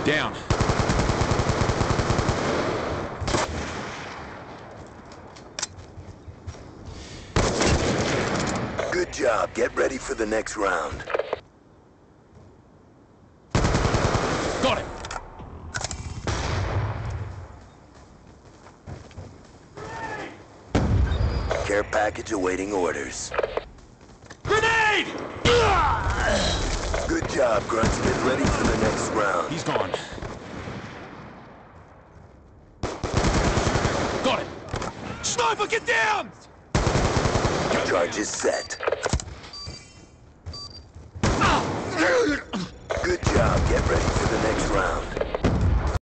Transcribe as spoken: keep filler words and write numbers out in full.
Down. Good job. Get ready for the next round. Got it. Care package awaiting orders. Grenade! Good job, Grunts. Get ready for the next round. He's gone. Got it. Sniper, get down! Charges set.